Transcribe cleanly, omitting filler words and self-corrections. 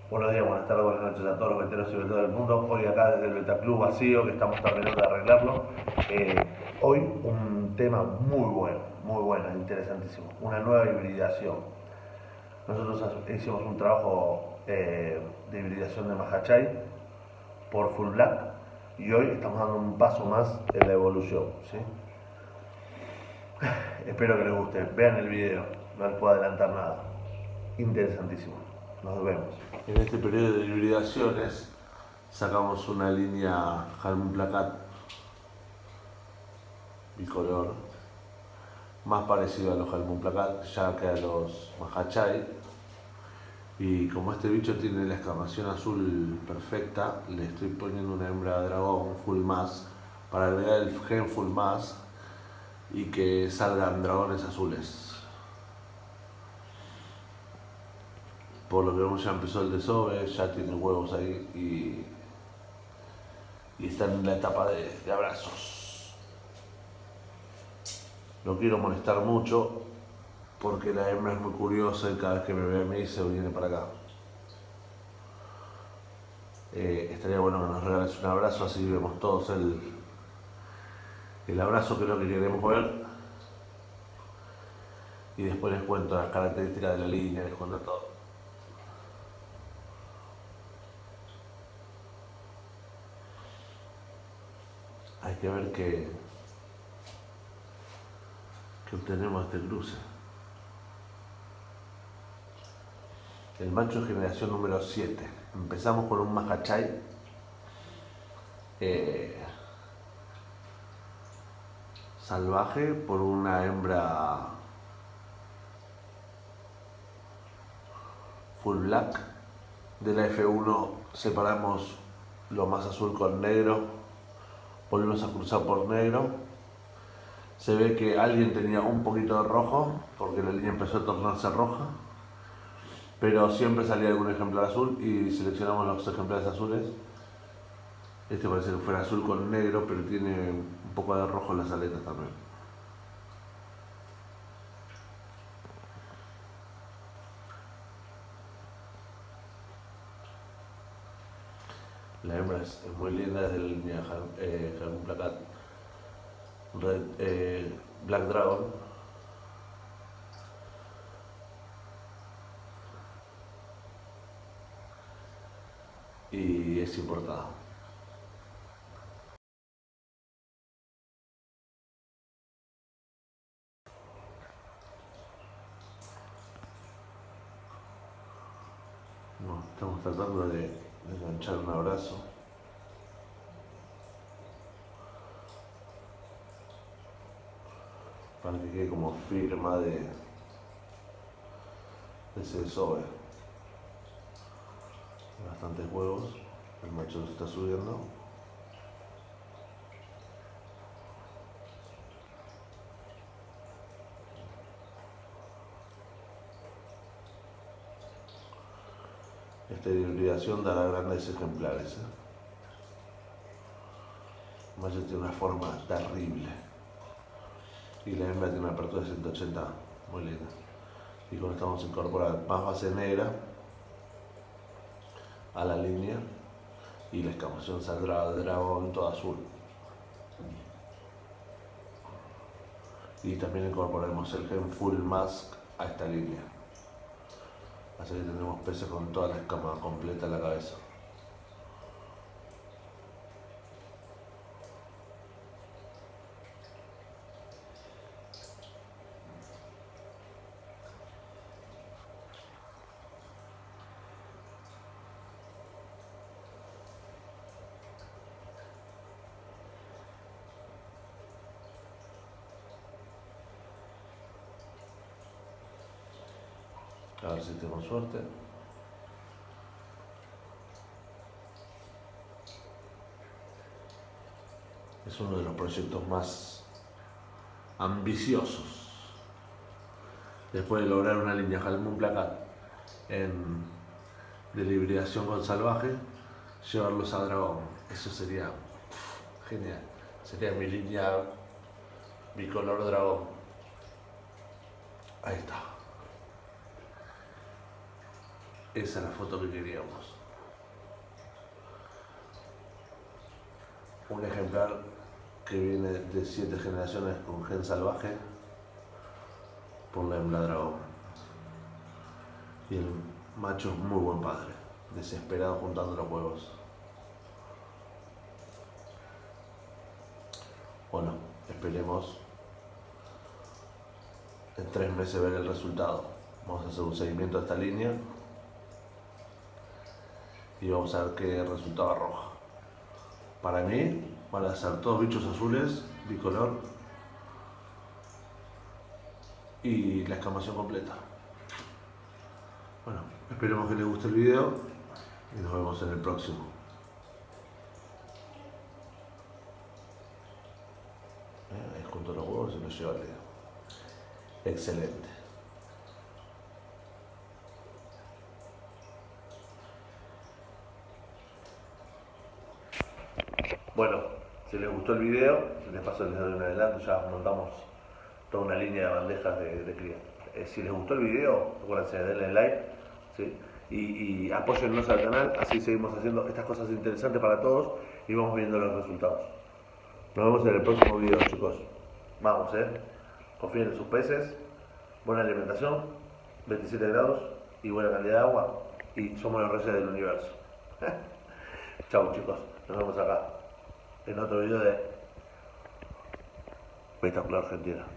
Buenos días, buenas tardes, buenas noches a todos los veteros y veteros del mundo. Hoy acá desde el Betaclub vacío, que estamos terminando de arreglarlo. Hoy un tema muy bueno, interesantísimo. Una nueva hibridación. Nosotros hicimos un trabajo de hibridación de Mahachai por Full Black y hoy estamos dando un paso más en la evolución, ¿sí? Espero que les guste. Vean el video, no les puedo adelantar nada. Interesantísimo. Nos vemos. En este periodo de hibridaciones sacamos una línea Halmon Placat bicolor, más parecido a los Halmon Placat ya que a los Mahachai. Y como este bicho tiene la escamación azul perfecta, le estoy poniendo una hembra dragón full mass para agregar el gen full mass y que salgan dragones azules. Por lo que vemos ya empezó el desove, ya tiene huevos ahí y están en la etapa de abrazos. No quiero molestar mucho porque la hembra es muy curiosa y cada vez que me ve me dice viene para acá. Estaría bueno que nos regales un abrazo, así vemos todos el abrazo, que es lo que queremos ver. Y después les cuento las características de la línea, les cuento todo. Hay que ver qué obtenemos de este cruce. El macho de generación número 7. Empezamos con un Mahachai salvaje por una hembra full black. De la F1 separamos lo más azul con negro, volvimos a cruzar por negro. Se ve que alguien tenía un poquito de rojo porque la línea empezó a tornarse roja, pero siempre salía algún ejemplar azul y seleccionamos los ejemplares azules. Este parece que fuera azul con negro, pero tiene un poco de rojo en las aletas también. La hembra es muy linda, es de la línea Halmon Placat Black Dragon. Y es importada. No, estamos tratando de enganchar un abrazo. Para que quede como firma de ese desove. Hay bastantes huevos, el macho se está subiendo. Esta hibridación dará grandes ejemplares. El macho tiene una forma terrible y la hembra tiene una apertura de 180 muy linda. Y con esto vamos a incorporar más base negra a la línea y la escamación saldrá de dragón todo azul. Y también incorporaremos el gen full mask a esta línea. Así que tendremos peces con toda la escama completa en la cabeza. A ver si tenemos suerte. Es uno de los proyectos más ambiciosos. Después de lograr una línea Halmon Placat de hibridación con salvaje, llevarlos a dragón. Eso sería genial. Sería mi línea bicolor dragón. Ahí está. Esa es la foto que queríamos. Un ejemplar que viene de 7 generaciones con gen salvaje por la hembra dragón. Y el macho es muy buen padre, desesperado juntando los huevos. Bueno, esperemos en 3 meses ver el resultado. Vamos a hacer un seguimiento de esta línea y vamos a ver qué resultado arroja. Para mí van a ser todos bichos azules, bicolor y la escamación completa. Bueno, esperemos que les guste el video y nos vemos en el próximo. Ahí junto a los huevos se nos lleva el dedo. Excelente. Bueno, si les gustó el video, les paso les doy un adelanto, ya montamos toda una línea de bandejas de cría. Si les gustó el video, acuérdense de darle like, ¿sí? y apóyennos al canal, así seguimos haciendo estas cosas interesantes para todos y vamos viendo los resultados. Nos vemos en el próximo video, chicos. Vamos, confíen en sus peces, buena alimentación, 27 grados y buena calidad de agua, y somos los reyes del universo. Chau, chicos, nos vemos acá en otro video de Espectacular Argentina.